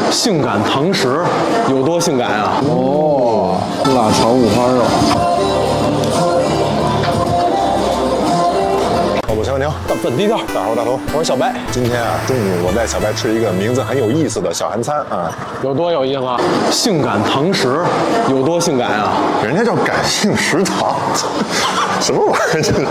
性感堂食有多性感啊？ 哦，辣炒五花肉。 我是小牛， 本地调。 大猴大头， 我是小白。 今天啊，中午我带小白吃一个名字很有意思的小韩餐啊， 有多有意思啊？性感堂食有多性感啊？ 人家叫感性食堂，什么玩意儿这是？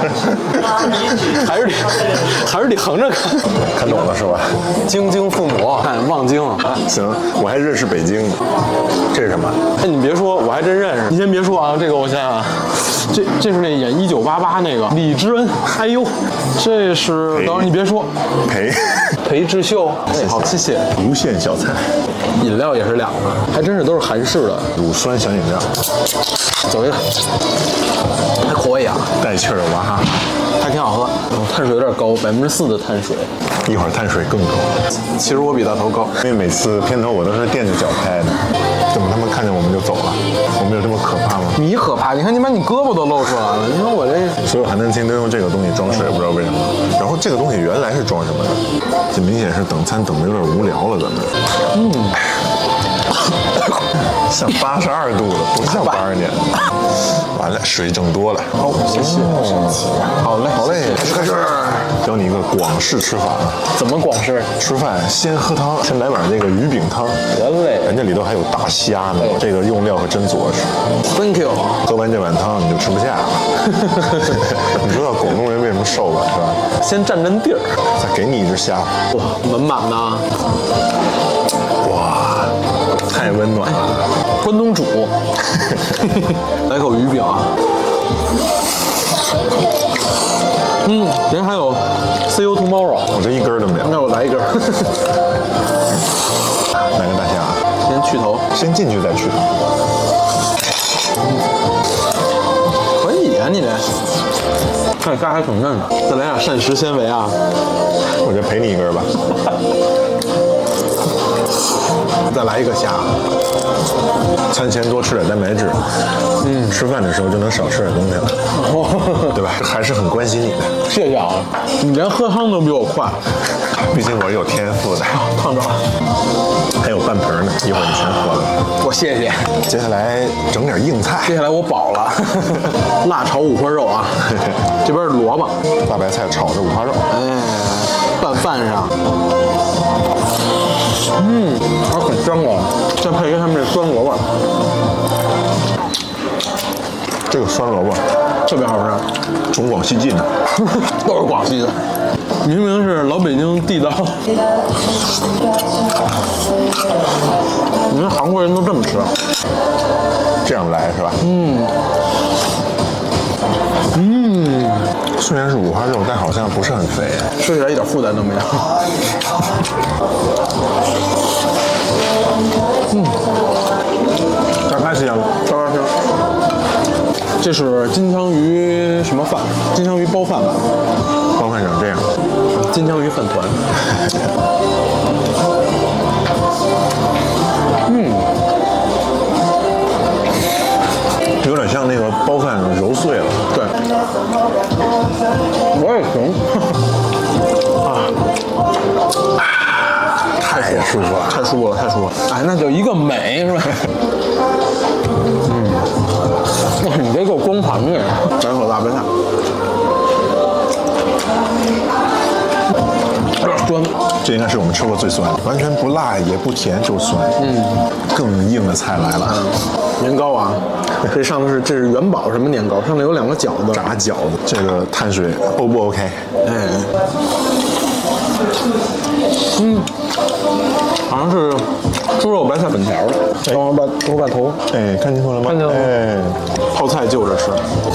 还是得横着看。 看懂了是吧？ 京津父母，看望京。 行，我还认识北京呢。这是什么？ 哎，你别说，我还真认识。你先别说啊，这个我想想，这是那演1988那个李知恩。哎呦，这是等会儿你别说，裴智秀。哎，好，谢谢。 无限小菜， 饮料也是两个，还真是都是韩式的乳酸小饮料， 走一个，还可以啊， 带气儿的娃哈， 还挺好喝。碳水有点高，4%的碳水。 一会儿碳水更高。 其实我比大头高， 因为每次片头我都是垫着脚拍的，怎么他们看见我们就走了？我们有这么可怕吗？ 你可怕！你看你把你胳膊都露出来了，你说我这所有韩餐厅都用这个东西装饰，也不知道为什么。然后这个东西原来是装什么的？这明显是等餐等的有点无聊了，咱们。像82度了，不像82年。完了，水整多了。 好，谢谢。好嘞， 好嘞，开始。教你一个广式吃法啊。 怎么广式？ 吃饭先喝汤，先来碗这个鱼饼汤。 得嘞， 人家里头还有大虾呢，这个用料可真着实。 Thank you。 喝完这碗汤你就吃不下了。你知道广东人为什么瘦吧？是吧？ 先占地儿。 再给你一只虾。 哇，满满的。 哇，太温暖了。 关东煮。来口鱼饼啊。人还有 CU tomorrow， 我这一根都没有。 那我来一根。 来个大虾， 先去头， 先进去再去头。 可以啊，你这。看虾还挺嫩的，再来点膳食纤维啊。 我就赔你一根吧。再来一个虾。餐前多吃点蛋白质，吃饭的时候就能少吃点东西了，对吧？还是很关心你的。 谢谢啊，你连喝汤都比我快， 毕竟我是有天赋的。 烫着了， 还有半盆呢，一会儿你全喝了。 我谢谢。 接下来整点硬菜， 接下来我饱了。辣炒五花肉啊，这边是萝卜， 大白菜炒的五花肉， 哎，拌饭上。还很香哦，再配一个他们这酸萝卜， 这个酸萝卜特别好吃， 从广西进的， 都是广西的，明明是老北京地道。你们韩国人都这么吃， 这样来是吧？虽然是五花肉，但好像不是很肥， 吃起来一点负担都没有。 大开香， 超香。这是金枪鱼什么饭？金枪鱼包饭吧？ 包饭长这样， 金枪鱼饭团。 有点像那个包饭揉碎了。 对，我也行。 太舒服了， 太舒服了，太舒服了！哎，那叫一个美，是吧？哇，你这够光盘的呀！来口大白菜，有点酸， 这应该是我们吃过最酸的，完全不辣也不甜，就酸。更硬的菜来了， 年糕啊，这上头这是元宝什么年糕？上头有2个饺子， 炸饺子，这个碳水 O 不 OK？ 哎，好像是猪肉白菜粉条的，等会儿把头， 哎，看清楚了吗？ 看见了吗？ 哎， 泡菜就着吃，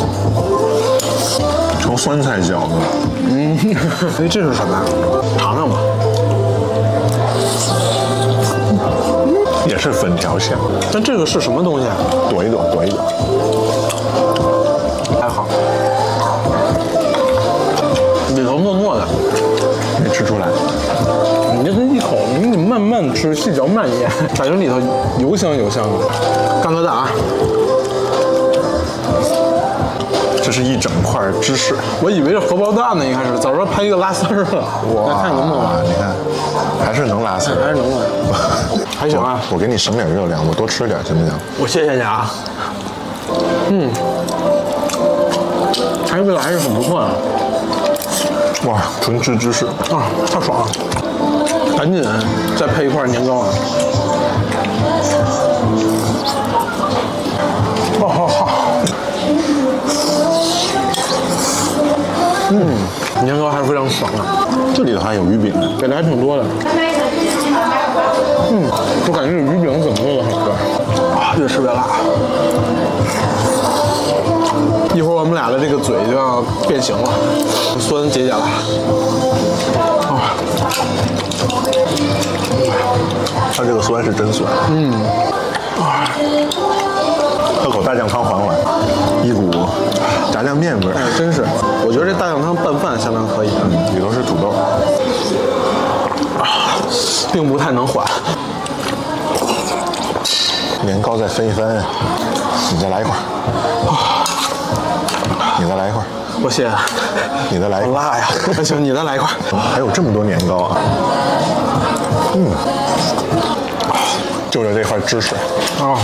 成酸菜饺子了。 哎，这是什么呀？尝尝吧。 也是粉条馅， 但这个是什么东西啊？ 躲一躲，躲一躲。 还好，里头糯糯的， 没吃出来。 你这一口，你得慢慢吃，细嚼慢咽，感觉里头油香油香的。干个蛋啊！ 这是一整块芝士， 我以为是荷包蛋呢，一开始早说拍一个拉丝儿了，那看能不能拉？ 你看，还是能拉丝， 还是能拉。 还行啊。 我给你省点热量，我多吃点行不行？ 我谢谢你啊。还味道还是很不错的。 哇，纯吃芝士啊，太爽了！赶紧再配一块年糕啊！年糕还是非常爽啊。 这里头还有鱼饼， 给的还挺多的。我感觉这鱼饼怎么做的好吃啊，越吃越辣。一会儿我们俩的这个嘴就要变形了，酸解解了。 它这个酸是真酸。喝口大酱汤缓缓，一股炸酱面味儿。 哎，真是，我觉得这大酱汤拌饭相当可以。 里头是土豆， 并不太能缓。 年糕再分一分，你再来一块。你再来一块， 我谢。 你再来一块， 辣呀！那行，你再来一块。 还有这么多年糕啊！就着这块芝士啊，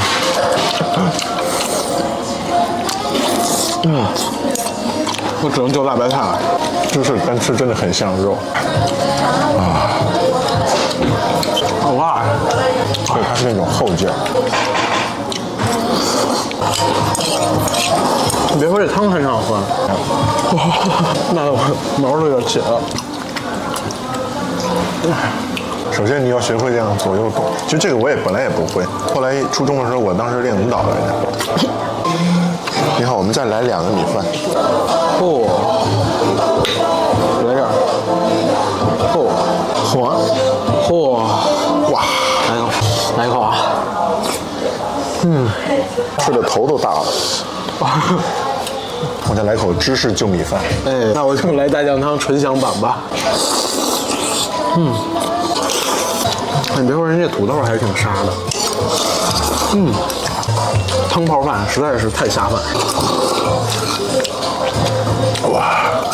我只能就辣白菜了。 芝士单吃真的很像肉啊， 好辣呀！ 所以它是那种厚劲儿。 你别说这汤还挺好喝，辣得我毛都有点起来了。 首先你要学会这样左右动，其实这个我本来也不会，后来初中的时候我当时练舞蹈来着。你好，我们再来2个米饭。 来这儿。哇，来一口啊！ 吃的头都大了。我再来口芝士就米饭。 哎，那我就来大酱汤纯享版吧。你别说，人家土豆还是挺沙的。汤泡饭实在是太下饭。哇！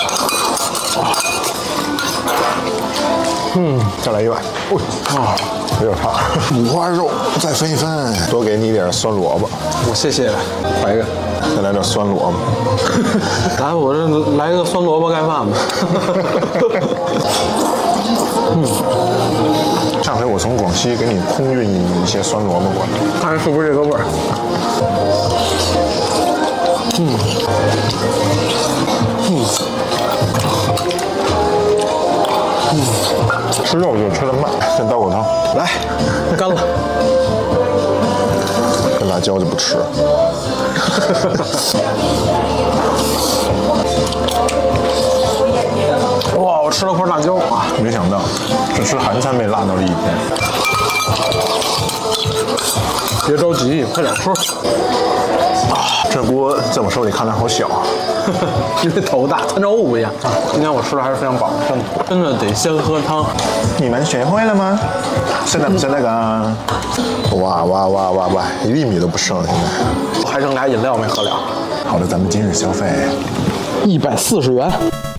再来一碗。有点烫。五花肉再分一分，多给你一点酸萝卜。 我谢谢，来一个。 再来点酸萝卜。 来，我这来个酸萝卜盖饭吧。 上回我从广西给你空运一些酸萝卜过来， 看是不是这个味儿？ 吃肉就吃得慢。先倒口汤， 来，干了。 这辣椒就不吃。 哇，我吃了块辣椒啊！ 没想到，只吃韩餐被辣到了1天。 别着急，快点吃。 这锅在我手里看来好小， 因为头大，参照物不一样。今天我吃的还是非常饱，真的得先喝汤。 你们学会了吗？现在不是那个，哇，1粒米都不剩了，现在。 还剩俩饮料没喝了。 好的，咱们今日消费 140元。